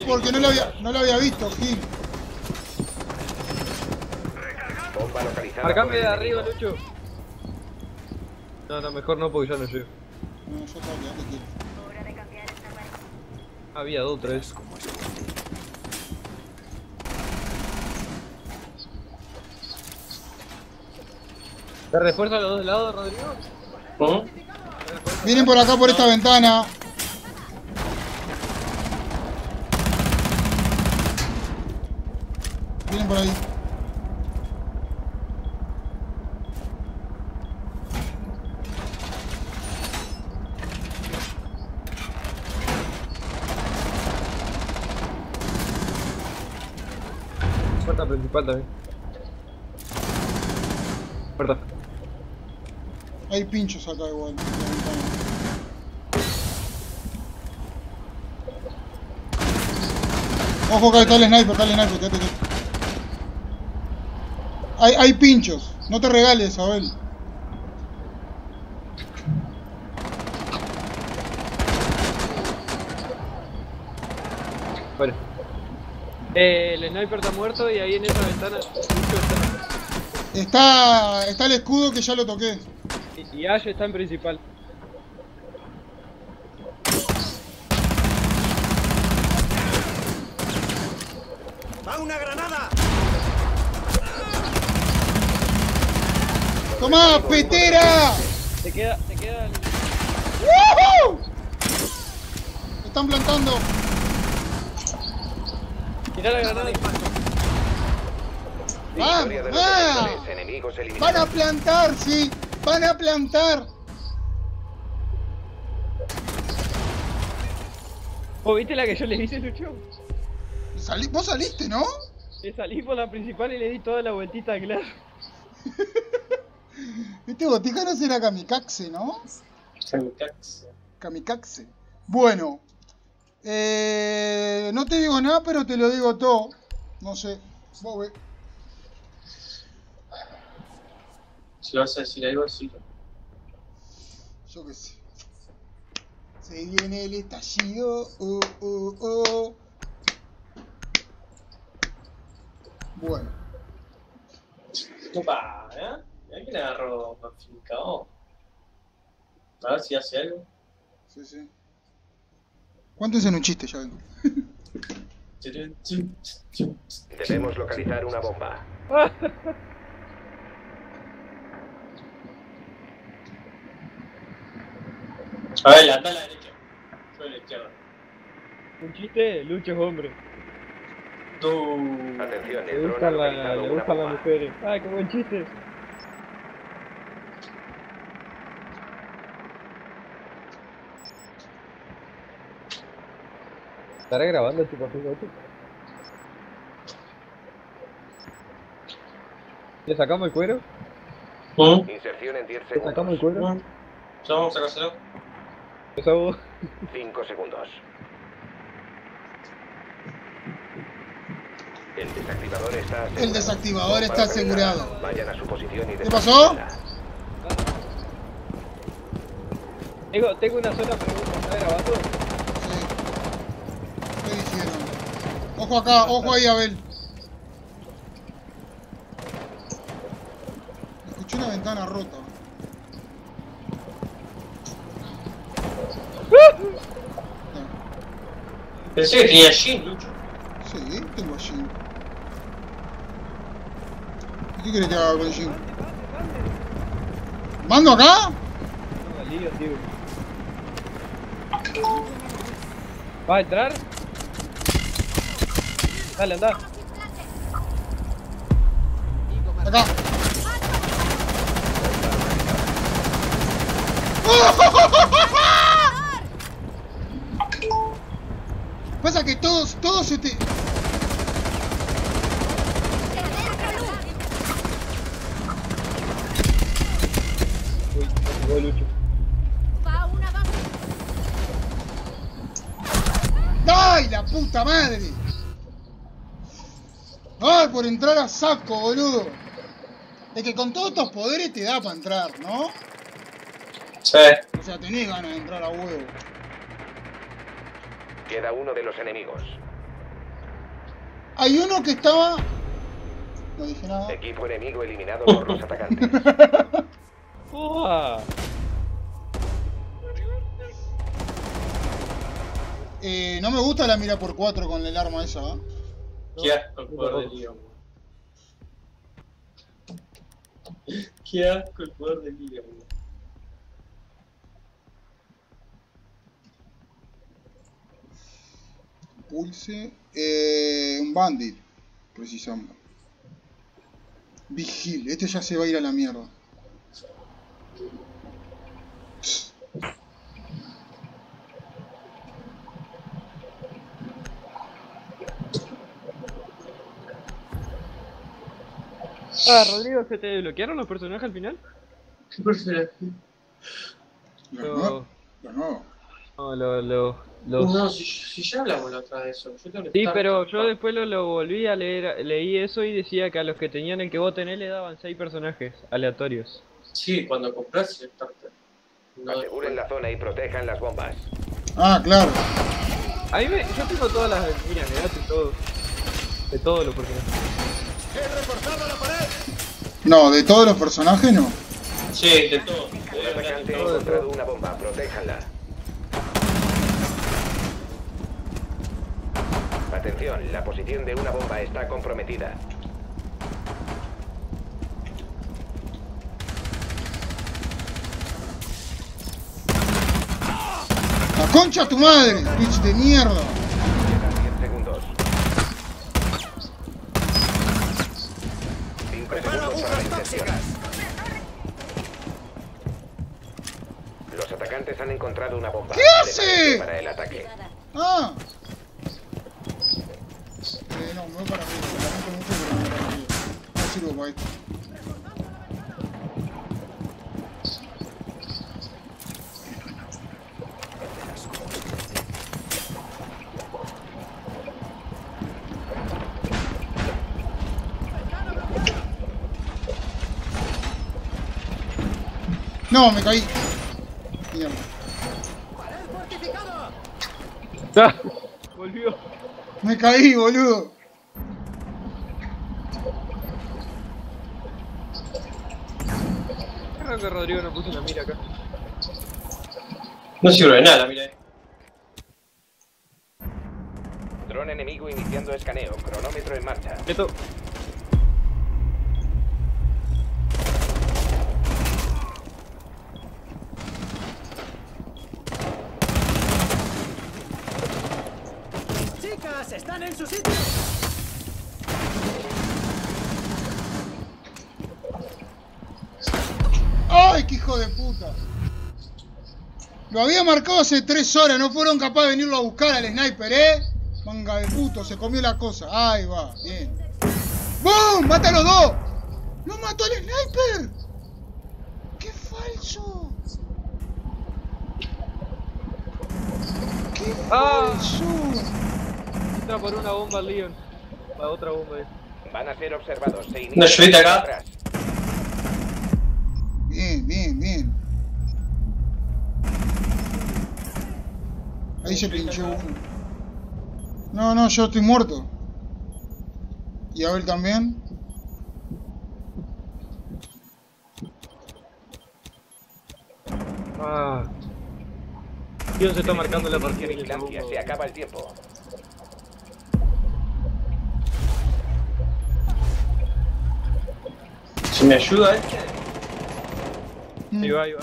porque no lo había visto, Gil. Bomba localizada. Marcame de arriba, Lucho. No, mejor no porque ya no llego. No, yo estaba quedando quieto. Había dos, tres. ¿Te refuerzo a los dos lados, Rodrigo? ¿Cómo? Vienen por acá, por esta ventana. Vienen por ahí. Puerta principal también. Puerta. Hay pinchos acá igual. En la ventana. Ojo que está el sniper, quédate quieto. Hay pinchos. No te regales, Abel. Vale. El sniper está muerto y ahí en esa ventana. Está el escudo que ya lo toqué. Y Ash está en principal. ¡Va una granada! ¡Tomá, petera! Te queda. ¡Woohoo! Están plantando. Tirá la granada. ¡Vamos! Victoria de los ¡Ah! defensores, enemigos eliminados. ¡Van a plantar, sí! ¡Van a plantar! ¿Vos viste la que yo le hice, Lucho? Vos saliste, ¿no? Le salí por la principal y le di toda la vueltita, claro. Este botica no será kamikaze, ¿no? Kamikaze. Kamikaze. Bueno. No te digo nada, pero te lo digo todo. No sé. Vos ve. Si vas a decir algo, sí. Yo qué sé. Se viene el estallido. Bueno. Opa, ¿eh? Mirá que le agarró afincado. A ver si hace algo. Sí, sí. Cuéntense en un chiste, ya vengo. Debemos localizar una bomba. A ver, anda a la derecha. Yo a la izquierda. Un chiste, Lucho es hombre. Tú. Atención, Le el dron ha gustan localizado una las bomba. mujeres. Ah, qué buen chiste. ¿Estará grabando el tipo piloto? ¿Le sacamos el cuero? Inserción en 10 ¿Le segundos. sacamos el cuero? Ya vamos a sacárselo. Eso vos. 5 segundos. El desactivador está asegurado. El desactivador está Bomba localizada. asegurado. Vayan a su posición y ¿Qué pasó? desactívenla. Tengo una sola pregunta. ¿Está grabando? Sí. ¿Qué dijeron? Ojo acá, ojo ahí, Abel. Escuché una ventana rota. Pensé que tenía Shin, Lucho. Sí, tengo a Jin. ¿Y qué querés que haga con Jin? ¿Mando acá? No, lío, tío. ¿Va a entrar? Dale, anda. Acá. Pasa que todos se te... Uy, no jugó Lucho. Va una base. ¡Ay, la puta madre! ¡Ay, por entrar a saco, boludo! De que con todos estos poderes te da para entrar, ¿no? Sí. O sea, tenés ganas de entrar a huevo. Queda uno de los enemigos. Hay uno que estaba... No dije nada. Equipo enemigo eliminado por los atacantes. ¡Uah! No me gusta la mira por 4 con el arma esa, ¿eh? Qué asco el poder de Leon. Qué asco el poder de Leon. Pulse. Un bandit. Precisamos. Vigil. Este ya se va a ir a la mierda. Ah, Rodrigo, ¿se te desbloquearon los personajes al final? ¿Qué personaje? Los nuevos. Los nuevos. No, los... No, si ya hablamos la otra de eso. Yo tengo que Sí, estar- pero yo después lo volví a leer, leí eso y decía que a los que tenían el que vos tenés le daban 6 personajes aleatorios. Sí, cuando compras el starter. No Aseguren la zona y protejan las bombas. Ah, claro. Yo tengo todas las miras gratis, todo. De todos los personajes. ¡He reforzado la pared! No, de todos los personajes no. Sí, de todo. Un atacante ha encontrado una bomba, protéjanla. Atención, la posición de una bomba está comprometida. ¡La concha a tu madre! ¡Bitch de mierda! Quedan 10 segundos. 5 ¡Preparo segundos para la agujas inserción. tóxicas! Los atacantes han encontrado una bomba. ¿Qué hace? Prepárense para el ataque. ¡Ah! No, no es para mí. Lamento mucho, pero no es para mí. No sirvo para esto. No, me caí. Mierda. ¡Pared fortificada! ¡Ah! Volvió. Me caí, boludo. Creo que Rodrigo no puso la mira acá. No sirve de nada, mira. Dron enemigo iniciando escaneo. Cronómetro en marcha. Esto. ¡Chicas, están en su sitio! ¡Ay, qué hijo de puta! Lo había marcado hace 3 horas, no fueron capaces de venirlo a buscar al sniper, ¿eh? Manga de puto, se comió la cosa. Ahí va, bien. ¡Bum! ¡Mata a los dos! ¡No mató al sniper! ¡Qué falso! ¡Qué falso! Entra por una bomba Leon. La otra bomba es. Van a ser observados. Se inicia Una ayudita acá. atrás. Bien, bien, bien. Ahí se pinchó uno. No, no, yo estoy muerto. ¿Y Abel también? Ah. Dios se está marcando la partida. Vigilancia, se acaba el tiempo. Si me ayuda, Ahí va, ahí va.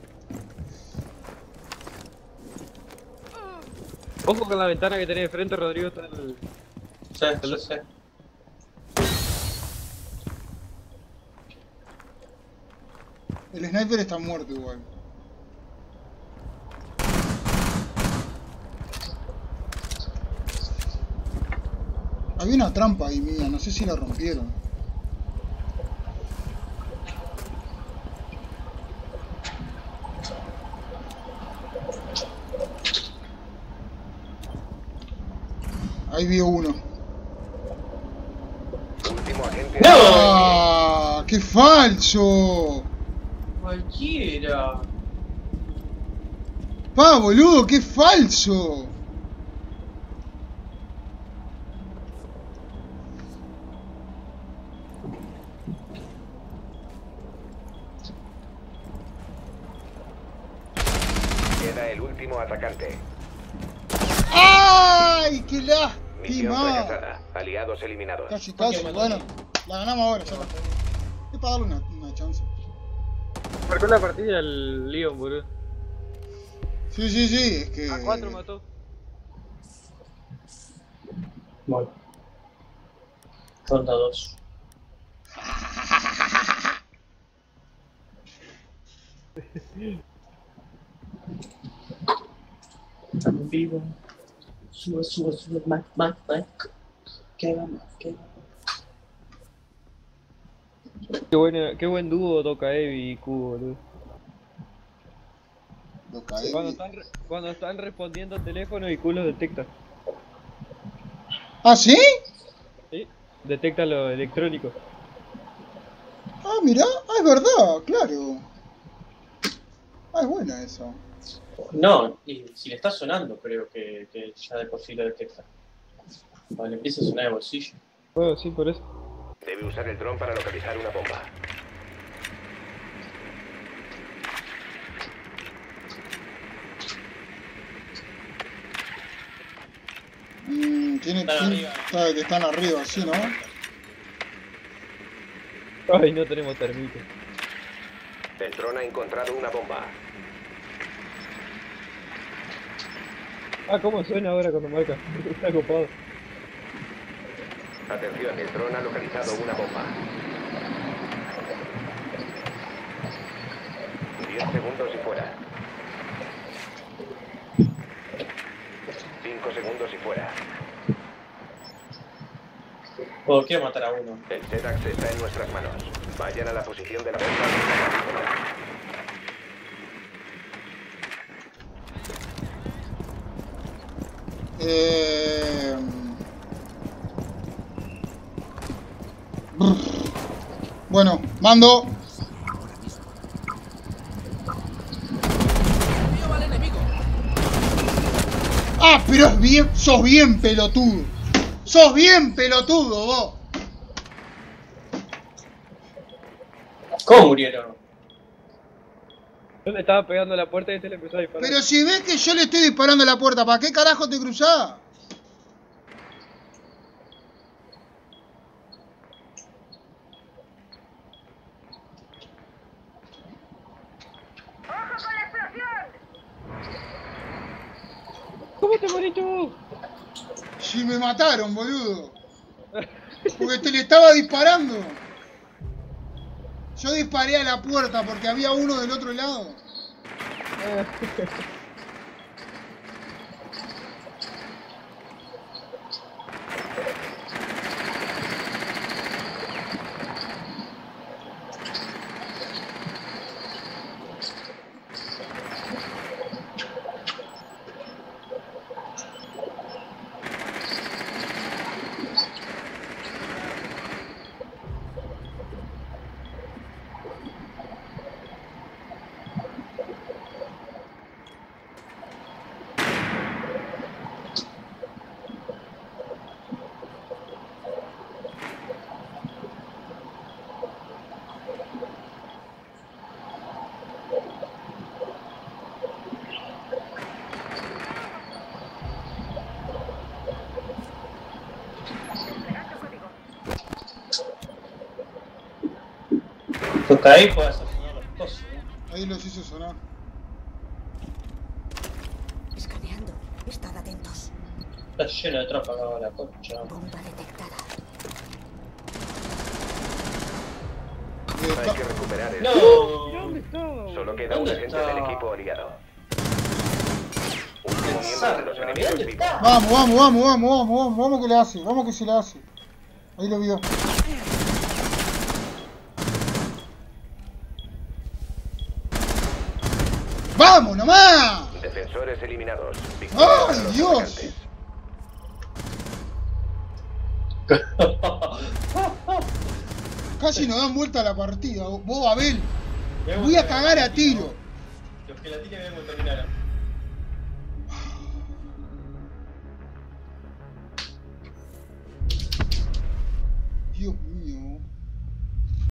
Ojo con la ventana que tenés de frente, Rodrigo. Está el... Ya sé. El sniper está muerto igual. Había una trampa ahí mía, no sé si la rompieron. Ahí vio uno. Último agente. ¡No! ¡Ah! ¡Qué falso! Cualquiera. ¡Pa, boludo! ¡Qué falso! último atacante. ¡Ay! ¡Qué Misión lástima! fracasada. Aliados eliminados. Casi, casi. Bueno, la ganamos ahora, ya está. Hay que darle una chance. Marcó la partida el Leon, boludo. Sí, sí, sí, es que... A 4 mató. Bueno. Ronda 2. Estamos vivos. Sube, sube, sube. Mike. ¿Qué va? Qué buen dúo toca Evi y Q, boludo. Lo caí. Cuando están respondiendo al teléfono y Q los detecta. ¿Ah, sí? ¿Sí? Detecta lo electrónico. Ah, mirá. Ah, es verdad, claro. Ah, es buena esa. No, y si le está sonando, creo que ya de por sí lo detecta. Cuando le empieza a sonar de bolsillo. Bueno, sí, por eso. Debe usar el dron para localizar una bomba. Están arriba, sí, ¿no? Ay, no tenemos termite. El dron ha encontrado una bomba. Ah, ¿cómo suena ahora cuando marca? Está copado. Atención, el dron ha localizado una bomba. 10 segundos y fuera. 5 segundos y fuera. Oh, quiero matar a uno. El SEDAX está en nuestras manos. Vayan a la posición de la bomba. Bueno, mando. Veo al enemigo. Ah, pero es bien, sos bien pelotudo. Sos bien pelotudo, vos. ¿Cómo murieron? Yo le estaba pegando a la puerta y este le empezó a disparar. Pero si ves que yo le estoy disparando a la puerta, ¿para qué carajo te cruzás? ¿Cómo te morís tú? Si me mataron, boludo. Porque te le estaba disparando. Yo disparé a la puerta porque había uno del otro lado. Toca ahí, puede hacer sonar las cosas, ¿no? Ahí los hizo sonar. Escaneando. Estad atentos. Está lleno de tropas acá la concha. Bomba detectada. Hay que recuperar el... ¡No! ¿Dónde estaba? Solo queda un ¿Dónde agente está? del equipo aliado. Último miembro de los enemigos ¿Dónde vivos. está? Vamos que le hace, vamos que se le hace. Ahí lo vio. ¡Vamos nomás! Defensores eliminados. Victoria ¡Ay, para los Dios! atacantes. Casi nos dan vuelta a la partida. Vos, Abel. Voy a cagar a tiro. Los que la tienen vemos terminaron. Dios mío.